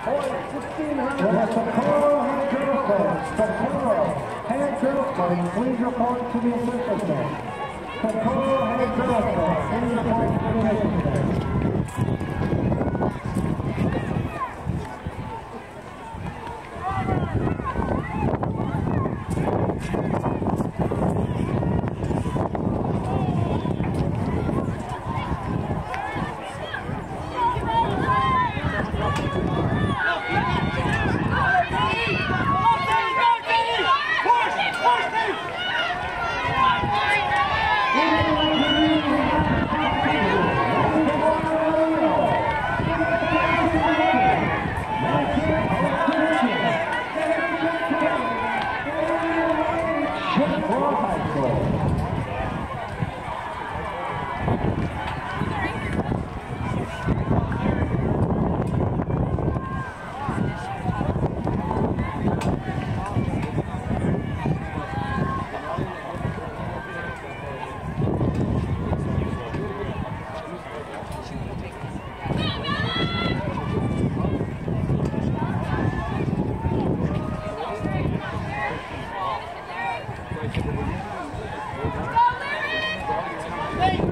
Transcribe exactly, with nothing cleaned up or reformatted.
sixteen hundred. The Socorro head girls coach. Socorro head girls coach. Please report to the official stand. Socorro head girls coach. Please report to the official stand. Hey!